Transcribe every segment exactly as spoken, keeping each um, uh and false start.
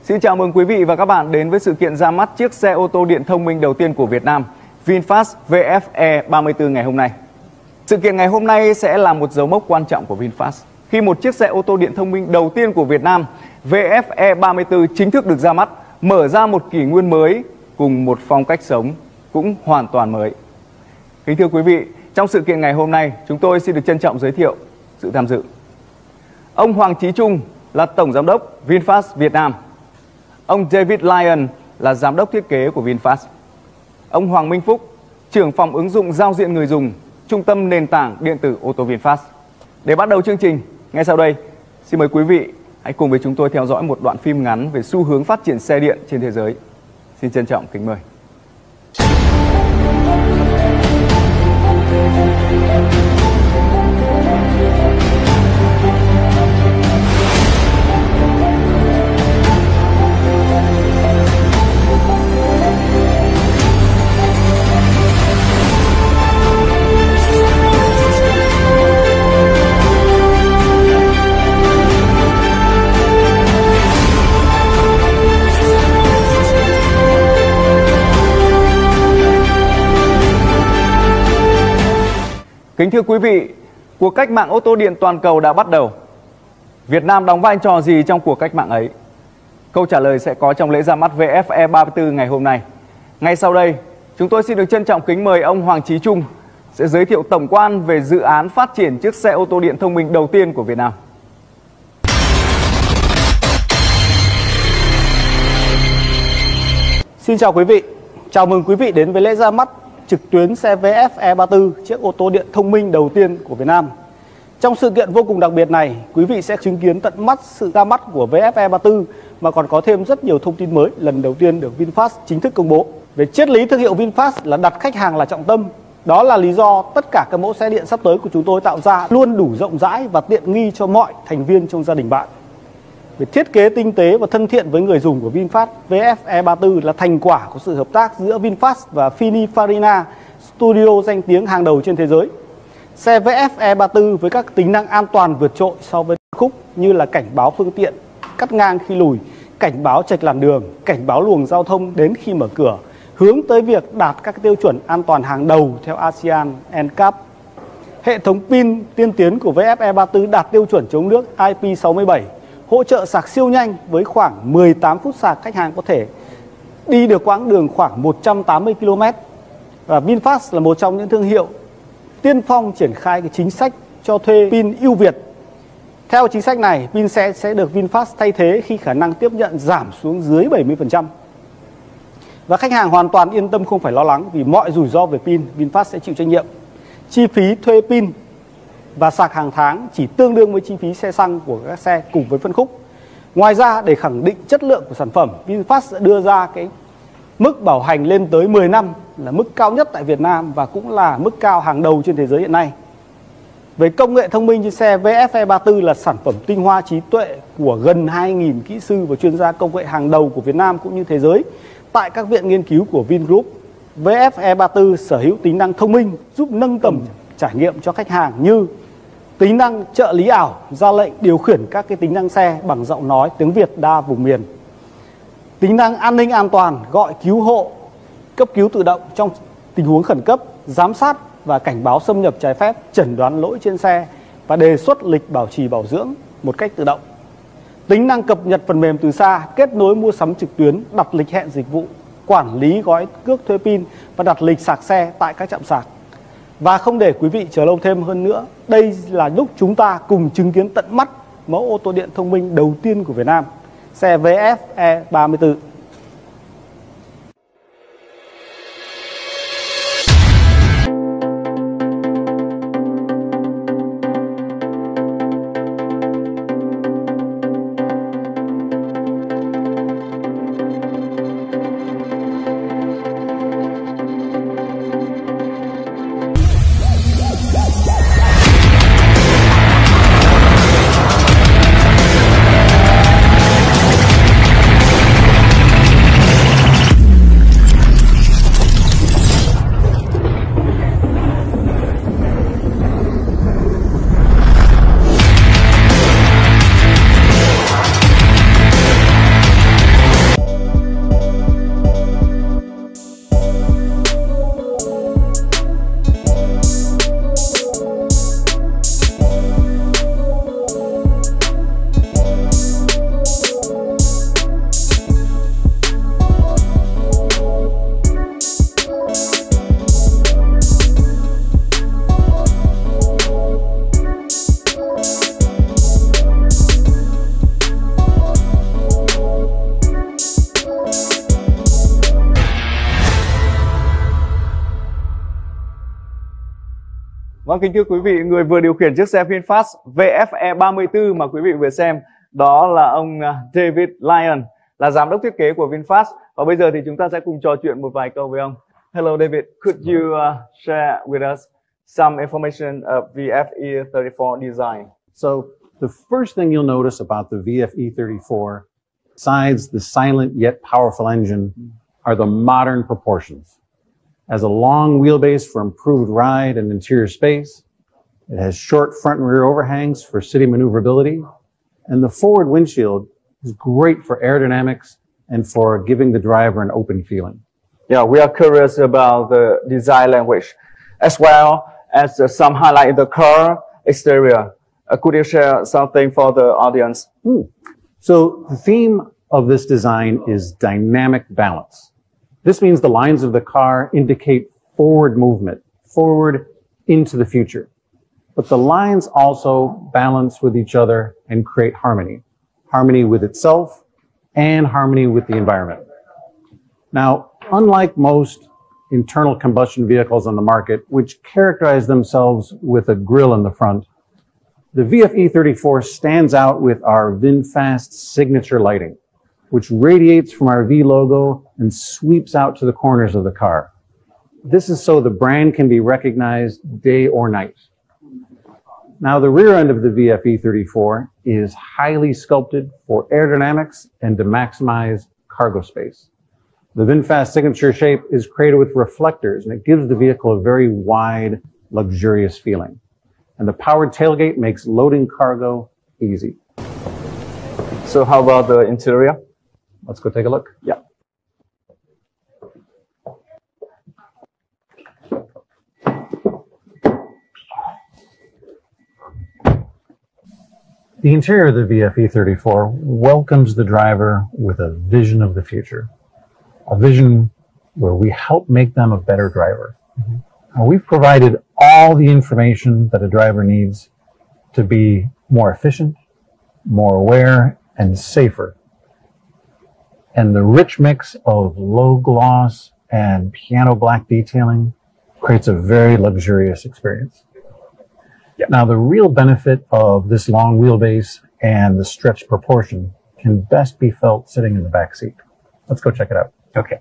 Xin chào mừng quý vị và các bạn đến với sự kiện ra mắt chiếc xe ô tô điện thông minh đầu tiên của Việt Nam, VinFast vê ép e ba mươi tư ngày hôm nay. Sự kiện ngày hôm nay sẽ là một dấu mốc quan trọng của VinFast khi một chiếc xe ô tô điện thông minh đầu tiên của Việt Nam, vê ép e ba mươi tư chính thức được ra mắt, mở ra một kỷ nguyên mới cùng một phong cách sống cũng hoàn toàn mới. Kính thưa quý vị, trong sự kiện ngày hôm nay, chúng tôi xin được trân trọng giới thiệu sự tham dự. Ông Hoàng Chí Trung là Tổng Giám đốc VinFast Việt Nam. Ông David Lyon là Giám đốc thiết kế của VinFast. Ông Hoàng Minh Phúc, trưởng phòng ứng dụng giao diện người dùng, Trung tâm nền tảng điện tử ô tô VinFast. Để bắt đầu chương trình, ngay sau đây, xin mời quý vị hãy cùng với chúng tôi theo dõi một đoạn phim ngắn về xu hướng phát triển xe điện trên thế giới. Xin trân trọng kính mời. Kính thưa quý vị, cuộc cách mạng ô tô điện toàn cầu đã bắt đầu. Việt Nam đóng vai trò gì trong cuộc cách mạng ấy? Câu trả lời sẽ có trong lễ ra mắt vê ép e ba mươi tư ngày hôm nay. Ngay sau đây, chúng tôi xin được trân trọng kính mời ông Hoàng Chí Trung sẽ giới thiệu tổng quan về dự án phát triển chiếc xe ô tô điện thông minh đầu tiên của Việt Nam. Xin chào quý vị, chào mừng quý vị đến với lễ ra mắt trực tuyến xe vê ép e ba mươi tư, chiếc ô tô điện thông minh đầu tiên của Việt Nam. Trong sự kiện vô cùng đặc biệt này, quý vị sẽ chứng kiến tận mắt sự ra mắt của vê ép e ba mươi tư mà còn có thêm rất nhiều thông tin mới lần đầu tiên được VinFast chính thức công bố. Về triết lý thương hiệu VinFast là đặt khách hàng là trọng tâm. Đó là lý do tất cả các mẫu xe điện sắp tới của chúng tôi tạo ra luôn đủ rộng rãi và tiện nghi cho mọi thành viên trong gia đình bạn. Về thiết kế tinh tế và thân thiện với người dùng của VinFast, vê ép e ba mươi tư là thành quả của sự hợp tác giữa VinFast và Pininfarina, studio danh tiếng hàng đầu trên thế giới. Xe vê ép e ba mươi tư với các tính năng an toàn vượt trội so với khúc như là cảnh báo phương tiện cắt ngang khi lùi, cảnh báo chệch làn đường, cảnh báo luồng giao thông đến khi mở cửa, hướng tới việc đạt các tiêu chuẩn an toàn hàng đầu theo ASEAN en cáp. Hệ thống pin tiên tiến của vê ép e ba mươi tư đạt tiêu chuẩn chống nước i pê sáu mươi bảy, hỗ trợ sạc siêu nhanh với khoảng mười tám phút sạc, khách hàng có thể đi được quãng đường khoảng một trăm tám mươi ki lô mét. Và VinFast là một trong những thương hiệu tiên phong triển khai cái chính sách cho thuê pin ưu việt. Theo chính sách này, pin xe sẽ được VinFast thay thế khi khả năng tiếp nhận giảm xuống dưới bảy mươi phần trăm. Và khách hàng hoàn toàn yên tâm, không phải lo lắng vì mọi rủi ro về pin VinFast sẽ chịu trách nhiệm. Chi phí thuê pin và sạc hàng tháng chỉ tương đương với chi phí xe xăng của các xe cùng với phân khúc. Ngoài ra, để khẳng định chất lượng của sản phẩm, VinFast sẽ đưa ra cái mức bảo hành lên tới mười năm, là mức cao nhất tại Việt Nam và cũng là mức cao hàng đầu trên thế giới hiện nay. Về công nghệ thông minh trên xe, vê ép e ba mươi tư là sản phẩm tinh hoa trí tuệ của gần hai nghìn kỹ sư và chuyên gia công nghệ hàng đầu của Việt Nam cũng như thế giới tại các viện nghiên cứu của Vingroup. vê ép e ba mươi tư sở hữu tính năng thông minh giúp nâng tầm trải nghiệm cho khách hàng như tính năng trợ lý ảo, ra lệnh điều khiển các cái tính năng xe bằng giọng nói tiếng Việt đa vùng miền. Tính năng an ninh an toàn, gọi cứu hộ, cấp cứu tự động trong tình huống khẩn cấp, giám sát và cảnh báo xâm nhập trái phép, chẩn đoán lỗi trên xe và đề xuất lịch bảo trì bảo dưỡng một cách tự động. Tính năng cập nhật phần mềm từ xa, kết nối mua sắm trực tuyến, đặt lịch hẹn dịch vụ, quản lý gói cước thuê pin và đặt lịch sạc xe tại các trạm sạc. Và không để quý vị chờ lâu thêm hơn nữa, đây là lúc chúng ta cùng chứng kiến tận mắt mẫu ô tô điện thông minh đầu tiên của Việt Nam, xe vê ép e ba mươi tư. Vâng, kính thưa quý vị, người vừa điều khiển chiếc xe VinFast V F E ba mươi tư mà quý vị vừa xem đó là ông David Lyon, là giám đốc thiết kế của VinFast. Và bây giờ thì chúng ta sẽ cùng trò chuyện một vài câu với ông. Hello David, could you uh, share with us some information of V F E thirty-four design? So the first thing you'll notice about the V F E thirty-four, besides the silent yet powerful engine, are the modern proportions. It has a long wheelbase for improved ride and interior space. It has short front and rear overhangs for city maneuverability. And the forward windshield is great for aerodynamics and for giving the driver an open feeling. Yeah, we are curious about the design language, as well as uh, some highlight in the car exterior. Uh, could you share something for the audience? Ooh. So the theme of this design is dynamic balance. This means the lines of the car indicate forward movement, forward into the future. But the lines also balance with each other and create harmony. Harmony with itself and harmony with the environment. Now, unlike most internal combustion vehicles on the market, which characterize themselves with a grille in the front, the V F E thirty-four stands out with our VinFast signature lighting, which radiates from our V logo and sweeps out to the corners of the car. This is so the brand can be recognized day or night. Now, the rear end of the V F E thirty-four is highly sculpted for aerodynamics and to maximize cargo space. The VinFast signature shape is created with reflectors, and it gives the vehicle a very wide, luxurious feeling. And the powered tailgate makes loading cargo easy. So how about the interior? Let's go take a look. Yeah. The interior of the V F E thirty-four welcomes the driver with a vision of the future, a vision where we help make them a better driver. Mm-hmm. Now, we've provided all the information that a driver needs to be more efficient, more aware, and safer. And the rich mix of low gloss and piano black detailing creates a very luxurious experience. Yeah. Now, the real benefit of this long wheelbase and the stretched proportion can best be felt sitting in the back seat. Let's go check it out. Okay.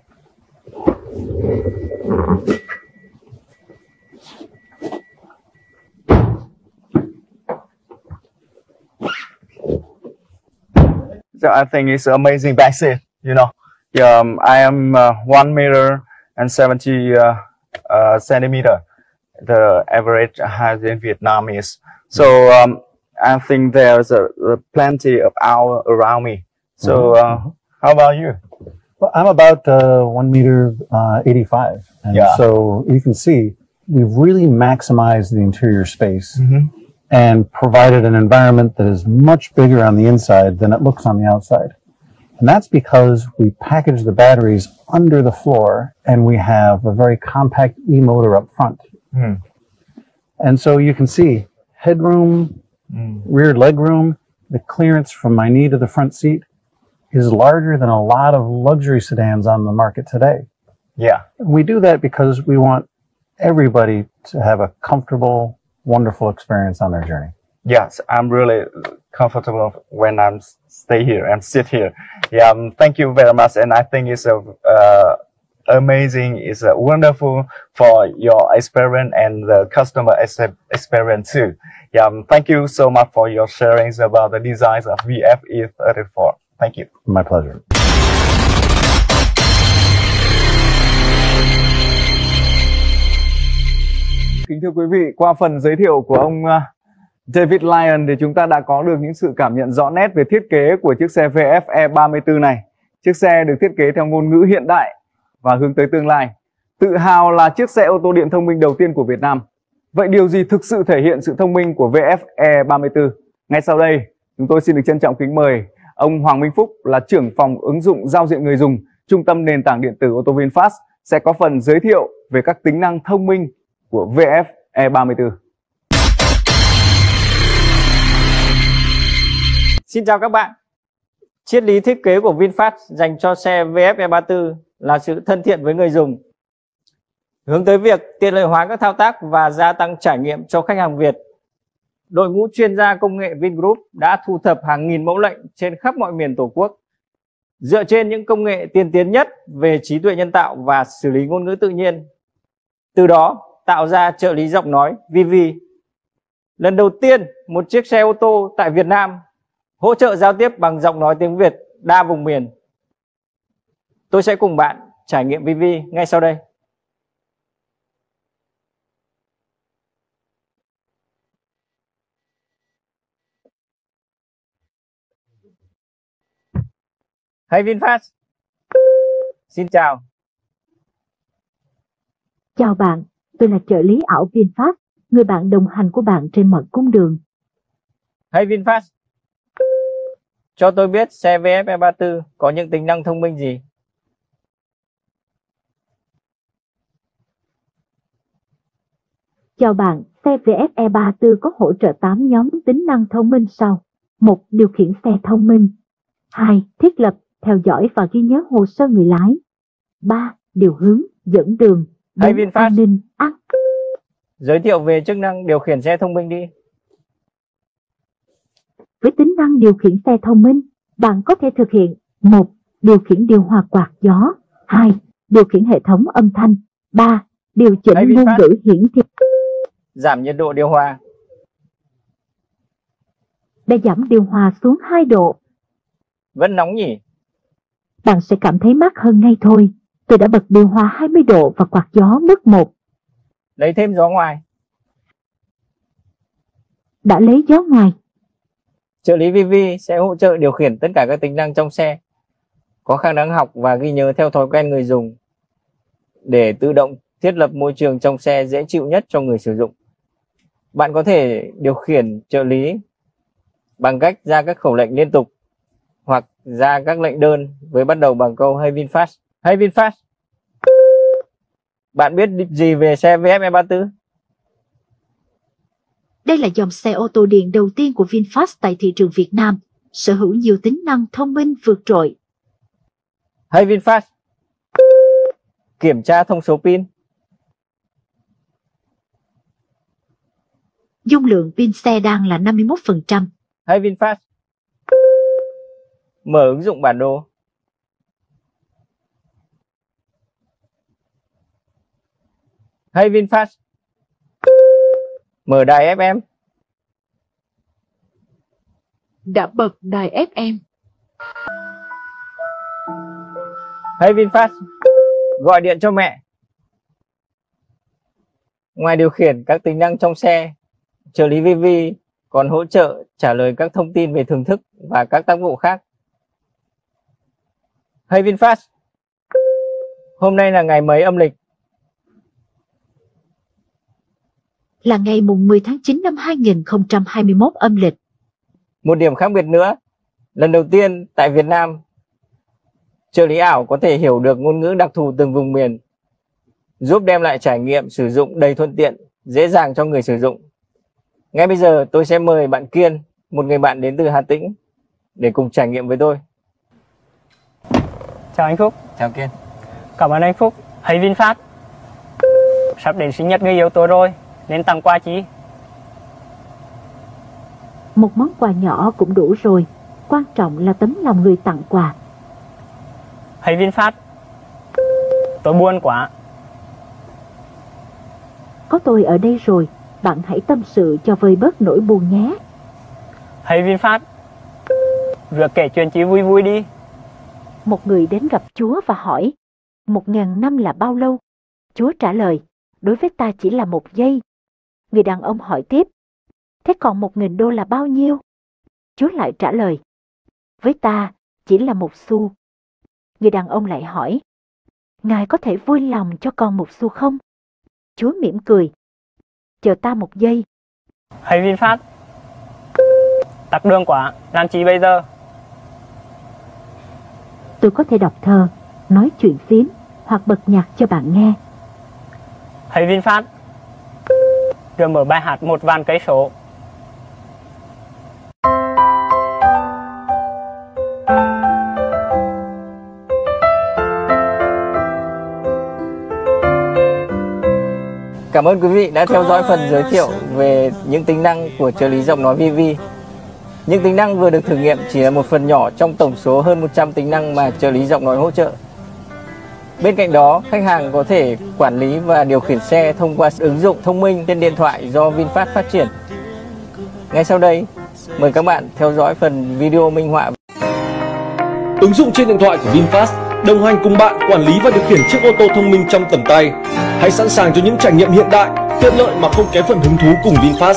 So I think it's amazing back seat. You know, um, I am uh, one meter and seventy uh, uh, centimeter. The average height in Vietnam is. So um, I think there's a, a plenty of hour around me. So uh, how about you? Well, I'm about uh, one meter uh, eighty-five, and yeah. So you can see we've really maximized the interior space mm-hmm. and provided an environment that is much bigger on the inside than it looks on the outside. And that's because we package the batteries under the floor and we have a very compact e-motor up front. Mm. And so you can see headroom, mm. rear legroom, the clearance from my knee to the front seat is larger than a lot of luxury sedans on the market today. Yeah. We do that because we want everybody to have a comfortable, wonderful experience on their journey. Yes, I'm really comfortable when I'm stay here and sit here. Yeah, um, thank you very much, and I think it's a uh, amazing, it's a wonderful for your experience and the customer experience too. Yeah, um, thank you so much for your sharings about the designs of V F E thirty-four. Thank you. My pleasure. Kính thưa quý vị, qua phần giới thiệu của ông David Lyon thì chúng ta đã có được những sự cảm nhận rõ nét về thiết kế của chiếc xe V F E ba mươi tư này. Chiếc xe được thiết kế theo ngôn ngữ hiện đại và hướng tới tương lai. Tự hào là chiếc xe ô tô điện thông minh đầu tiên của Việt Nam. Vậy điều gì thực sự thể hiện sự thông minh của V F E ba mươi tư? Ngay sau đây, chúng tôi xin được trân trọng kính mời ông Hoàng Minh Phúc là trưởng phòng ứng dụng giao diện người dùng, Trung tâm nền tảng điện tử ô tô VinFast sẽ có phần giới thiệu về các tính năng thông minh của V F E ba mươi tư. Xin chào các bạn. Triết lý thiết kế của VinFast dành cho xe V F E ba mươi tư là sự thân thiện với người dùng. Hướng tới việc tiện lợi hóa các thao tác và gia tăng trải nghiệm cho khách hàng Việt, đội ngũ chuyên gia công nghệ Vingroup đã thu thập hàng nghìn mẫu lệnh trên khắp mọi miền Tổ quốc. Dựa trên những công nghệ tiên tiến nhất về trí tuệ nhân tạo và xử lý ngôn ngữ tự nhiên, từ đó tạo ra trợ lý giọng nói Vivi. Lần đầu tiên, một chiếc xe ô tô tại Việt Nam hỗ trợ giao tiếp bằng giọng nói tiếng Việt đa vùng miền. Tôi sẽ cùng bạn trải nghiệm Vivi ngay sau đây. Hey VinFast. Xin chào. Chào bạn, tôi là trợ lý ảo VinFast, người bạn đồng hành của bạn trên mọi cung đường. Hey VinFast. Cho tôi biết xe vê ép e ba tư có những tính năng thông minh gì? Chào bạn, xe vê ép e ba tư có hỗ trợ tám nhóm tính năng thông minh sau. một. Điều khiển xe thông minh. hai. Thiết lập, theo dõi và ghi nhớ hồ sơ người lái. ba. Điều hướng, dẫn đường. Hey VinFast. An ninh, an. Giới thiệu về chức năng điều khiển xe thông minh đi. Với tính năng điều khiển xe thông minh, bạn có thể thực hiện một. Điều khiển điều hòa quạt gió. hai. Điều khiển hệ thống âm thanh. ba. Điều chỉnh Hey ngôn VinFast. ngữ hiển thị. Giảm nhiệt độ điều hòa. Đã giảm điều hòa xuống hai độ. Vẫn nóng nhỉ? Bạn sẽ cảm thấy mát hơn ngay thôi. Tôi đã bật điều hòa hai mươi độ và quạt gió mức một. Lấy thêm gió ngoài. Đã lấy gió ngoài. Trợ lý Vivi sẽ hỗ trợ điều khiển tất cả các tính năng trong xe, có khả năng học và ghi nhớ theo thói quen người dùng để tự động thiết lập môi trường trong xe dễ chịu nhất cho người sử dụng. Bạn có thể điều khiển trợ lý bằng cách ra các khẩu lệnh liên tục hoặc ra các lệnh đơn với bắt đầu bằng câu Hey VinFast. Hey VinFast. Bạn biết gì về xe vê ép e ba tư? Đây là dòng xe ô tô điện đầu tiên của VinFast tại thị trường Việt Nam, sở hữu nhiều tính năng thông minh vượt trội. Hey VinFast. Kiểm tra thông số pin. Dung lượng pin xe đang là năm mươi mốt phần trăm. Hey VinFast. Mở ứng dụng bản đồ. Hey VinFast. Mở đài ép em. Đã bật đài ép em. Hey VinFast. Gọi điện cho mẹ. Ngoài điều khiển các tính năng trong xe, trợ lý Vivi còn hỗ trợ trả lời các thông tin về thưởng thức và các tác vụ khác. Hey VinFast. Hôm nay là ngày mấy âm lịch? Là ngày mùng mười tháng chín năm hai nghìn không trăm hai mươi mốt âm lịch. Một điểm khác biệt nữa, lần đầu tiên tại Việt Nam, trợ lý ảo có thể hiểu được ngôn ngữ đặc thù từng vùng miền, giúp đem lại trải nghiệm sử dụng đầy thuận tiện, dễ dàng cho người sử dụng. Ngay bây giờ tôi sẽ mời bạn Kiên, một người bạn đến từ Hà Tĩnh, để cùng trải nghiệm với tôi. Chào anh Phúc. Chào Kiên. Cảm ơn anh Phúc. Hey VinFast. Sắp đến sinh nhật người yêu tôi rồi, nên tặng quà chi? Một món quà nhỏ cũng đủ rồi, quan trọng là tấm lòng người tặng quà. Hey VinFast. Tôi buồn quá. Có tôi ở đây rồi, bạn hãy tâm sự cho vơi bớt nỗi buồn nhé. Hey VinFast. Việc kể chuyện chi vui vui đi. Một người đến gặp Chúa và hỏi, một ngàn năm là bao lâu? Chúa trả lời, đối với ta chỉ là một giây. Người đàn ông hỏi tiếp, thế còn một nghìn đô là bao nhiêu? Chúa lại trả lời, với ta chỉ là một xu. Người đàn ông lại hỏi, Ngài có thể vui lòng cho con một xu không? Chúa mỉm cười, chờ ta một giây. Hey VinFast. Tắc đường quá, làm chi bây giờ? Tôi có thể đọc thơ, nói chuyện phím hoặc bật nhạc cho bạn nghe. Hey VinFast. Rồi mở bài hát một vạn cây số. Cảm ơn quý vị đã theo dõi phần giới thiệu về những tính năng của trợ lý giọng nói Vivi. Những tính năng vừa được thử nghiệm chỉ là một phần nhỏ trong tổng số hơn một trăm tính năng mà trợ lý giọng nói hỗ trợ. Bên cạnh đó, khách hàng có thể quản lý và điều khiển xe thông qua ứng dụng thông minh trên điện thoại do VinFast phát triển. Ngay sau đây, mời các bạn theo dõi phần video minh họa. Ứng dụng trên điện thoại của VinFast đồng hành cùng bạn quản lý và điều khiển chiếc ô tô thông minh trong tầm tay. Hãy sẵn sàng cho những trải nghiệm hiện đại, tiện lợi mà không kém phần hứng thú cùng VinFast.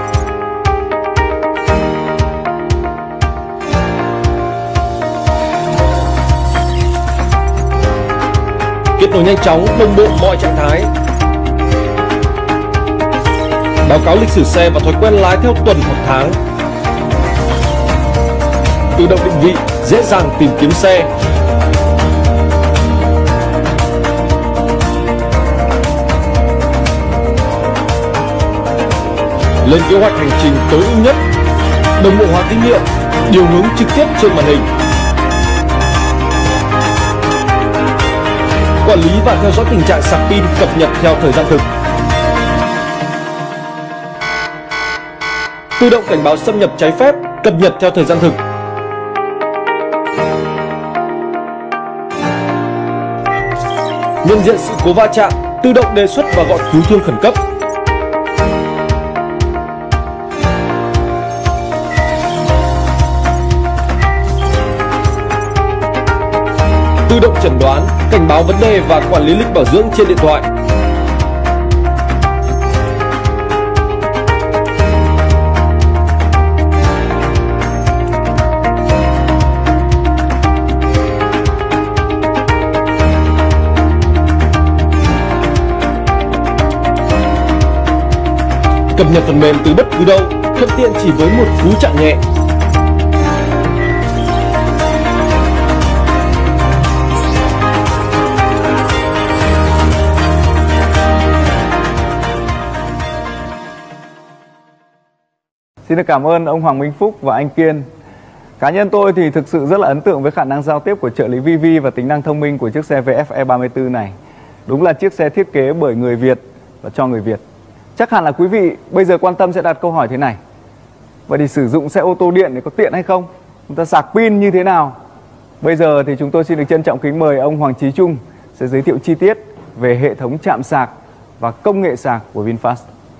Kết nối nhanh chóng, đồng bộ mọi trạng thái. Báo cáo lịch sử xe và thói quen lái theo tuần hoặc tháng. Tự động định vị, dễ dàng tìm kiếm xe. Lên kế hoạch hành trình tối ưu nhất. Đồng bộ hóa tín hiệu, điều hướng trực tiếp trên màn hình. Quản lý và theo dõi tình trạng sạc pin cập nhật theo thời gian thực. Tự động cảnh báo xâm nhập trái phép, cập nhật theo thời gian thực. Nhận diện sự cố va chạm, tự động đề xuất và gọi cứu thương khẩn cấp. Tự động chẩn đoán, cảnh báo vấn đề và quản lý lịch bảo dưỡng trên điện thoại. Cập nhật phần mềm từ bất cứ đâu, thuận tiện chỉ với một cú chạm nhẹ. Xin được cảm ơn ông Hoàng Minh Phúc và anh Kiên. Cá nhân tôi thì thực sự rất là ấn tượng với khả năng giao tiếp của trợ lý Vivi và tính năng thông minh của chiếc xe vê ép e ba mươi tư này. Đúng là chiếc xe thiết kế bởi người Việt và cho người Việt. Chắc hẳn là quý vị bây giờ quan tâm sẽ đặt câu hỏi thế này. Vậy thì sử dụng xe ô tô điện thì có tiện hay không? Chúng ta sạc pin như thế nào? Bây giờ thì chúng tôi xin được trân trọng kính mời ông Hoàng Chí Trung sẽ giới thiệu chi tiết về hệ thống chạm sạc và công nghệ sạc của VinFast.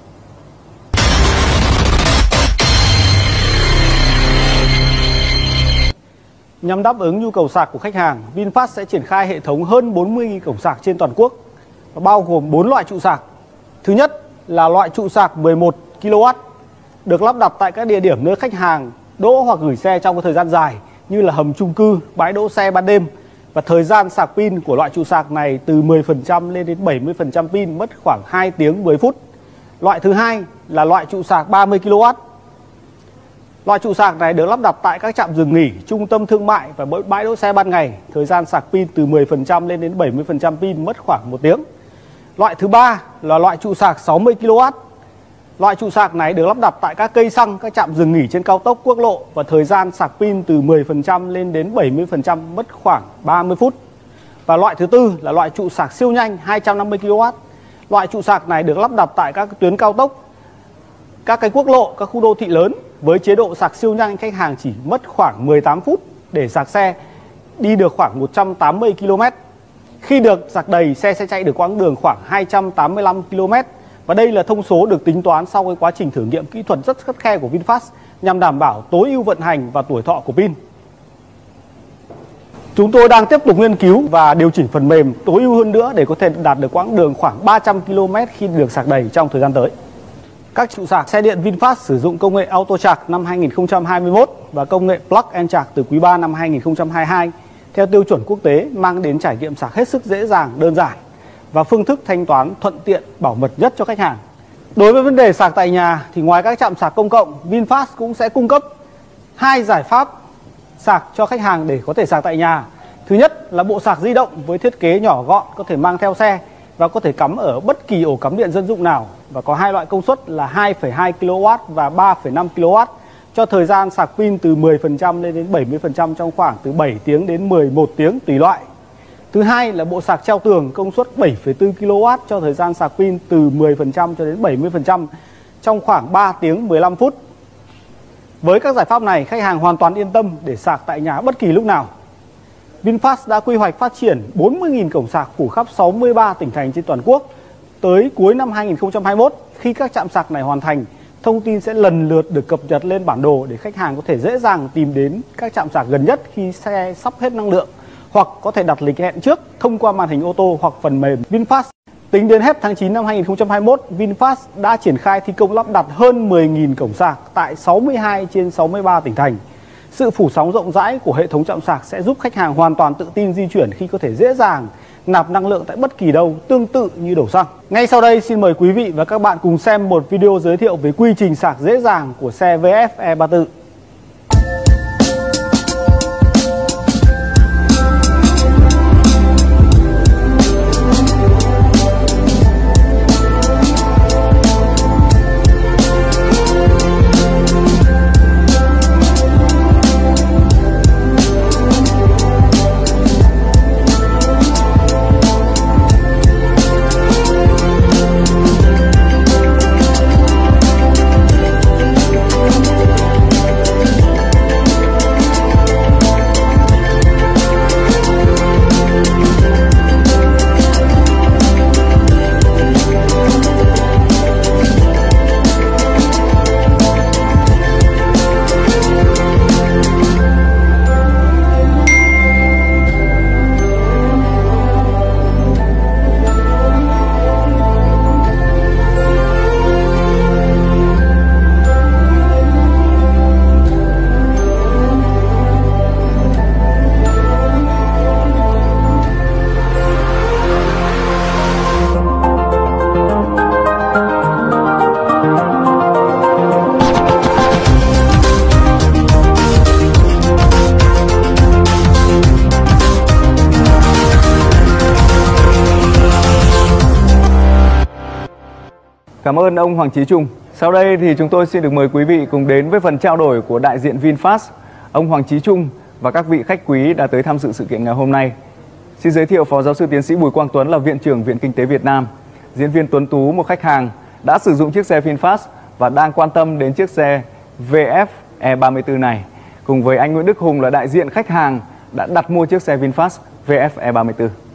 Nhằm đáp ứng nhu cầu sạc của khách hàng, VinFast sẽ triển khai hệ thống hơn bốn mươi cổng sạc trên toàn quốc, bao gồm bốn loại trụ sạc. Thứ nhất là loại trụ sạc mười một ki lô oát, được lắp đặt tại các địa điểm nơi khách hàng đỗ hoặc gửi xe trong thời gian dài như là hầm chung cư, bãi đỗ xe ban đêm. Và thời gian sạc pin của loại trụ sạc này từ mười phần trăm lên đến bảy mươi phần trăm pin, mất khoảng hai tiếng mười phút. Loại thứ hai là loại trụ sạc ba mươi ki lô oát. Loại trụ sạc này được lắp đặt tại các trạm dừng nghỉ, trung tâm thương mại và bãi đỗ xe ban ngày. Thời gian sạc pin từ mười phần trăm lên đến bảy mươi phần trăm pin, mất khoảng một tiếng. Loại thứ ba là loại trụ sạc sáu mươi ki lô oát. Loại trụ sạc này được lắp đặt tại các cây xăng, các trạm dừng nghỉ trên cao tốc, quốc lộ và thời gian sạc pin từ mười phần trăm lên đến bảy mươi phần trăm, mất khoảng ba mươi phút. Và loại thứ tư là loại trụ sạc siêu nhanh hai trăm năm mươi ki lô oát. Loại trụ sạc này được lắp đặt tại các tuyến cao tốc, các cái quốc lộ, các khu đô thị lớn. Với chế độ sạc siêu nhanh, khách hàng chỉ mất khoảng mười tám phút để sạc xe, đi được khoảng một trăm tám mươi ki lô mét. Khi được sạc đầy, xe sẽ chạy được quãng đường khoảng hai trăm tám mươi lăm ki lô mét. Và đây là thông số được tính toán sau cái quá trình thử nghiệm kỹ thuật rất khắt khe của VinFast nhằm đảm bảo tối ưu vận hành và tuổi thọ của pin. Chúng tôi đang tiếp tục nghiên cứu và điều chỉnh phần mềm tối ưu hơn nữa để có thể đạt được quãng đường khoảng ba trăm ki lô mét khi được sạc đầy trong thời gian tới. Các trụ sạc xe điện VinFast sử dụng công nghệ Auto Charge năm hai nghìn không trăm hai mươi mốt và công nghệ Plug and Charge từ quý ba năm hai nghìn không trăm hai mươi hai theo tiêu chuẩn quốc tế, mang đến trải nghiệm sạc hết sức dễ dàng, đơn giản và phương thức thanh toán thuận tiện, bảo mật nhất cho khách hàng. Đối với vấn đề sạc tại nhà thì ngoài các trạm sạc công cộng, VinFast cũng sẽ cung cấp hai giải pháp sạc cho khách hàng để có thể sạc tại nhà. Thứ nhất là bộ sạc di động với thiết kế nhỏ gọn, có thể mang theo xe và có thể cắm ở bất kỳ ổ cắm điện dân dụng nào, và có hai loại công suất là hai phẩy hai ki lô oát và ba phẩy năm ki lô oát cho thời gian sạc pin từ mười phần trăm lên đến bảy mươi phần trăm trong khoảng từ bảy tiếng đến mười một tiếng tùy loại. Thứ hai là bộ sạc treo tường công suất bảy phẩy bốn ki lô oát cho thời gian sạc pin từ mười phần trăm cho đến bảy mươi phần trăm trong khoảng ba tiếng mười lăm phút. Với các giải pháp này, khách hàng hoàn toàn yên tâm để sạc tại nhà bất kỳ lúc nào. VinFast đã quy hoạch phát triển bốn mươi nghìn cổng sạc phủ khắp sáu mươi ba tỉnh thành trên toàn quốc. Tới cuối năm hai nghìn không trăm hai mươi mốt, khi các trạm sạc này hoàn thành, thông tin sẽ lần lượt được cập nhật lên bản đồ để khách hàng có thể dễ dàng tìm đến các trạm sạc gần nhất khi xe sắp hết năng lượng, hoặc có thể đặt lịch hẹn trước thông qua màn hình ô tô hoặc phần mềm VinFast. Tính đến hết tháng chín năm hai nghìn không trăm hai mươi mốt, VinFast đã triển khai thi công lắp đặt hơn mười nghìn cổng sạc tại sáu mươi hai trên sáu mươi ba tỉnh thành. Sự phủ sóng rộng rãi của hệ thống trạm sạc sẽ giúp khách hàng hoàn toàn tự tin di chuyển khi có thể dễ dàng nạp năng lượng tại bất kỳ đâu, tương tự như đổ xăng. Ngay sau đây, xin mời quý vị và các bạn cùng xem một video giới thiệu về quy trình sạc dễ dàng của xe vê ép E ba mươi tư. Cảm ơn ông Hoàng Chí Trung. Sau đây thì chúng tôi xin được mời quý vị cùng đến với phần trao đổi của đại diện VinFast, ông Hoàng Chí Trung và các vị khách quý đã tới tham dự sự kiện ngày hôm nay. Xin giới thiệu Phó Giáo sư Tiến sĩ Bùi Quang Tuấn là Viện trưởng Viện Kinh tế Việt Nam, diễn viên Tuấn Tú, một khách hàng đã sử dụng chiếc xe VinFast và đang quan tâm đến chiếc xe vê ép E ba mươi tư này, cùng với anh Nguyễn Đức Hùng là đại diện khách hàng đã đặt mua chiếc xe VinFast vê ép E ba mươi tư.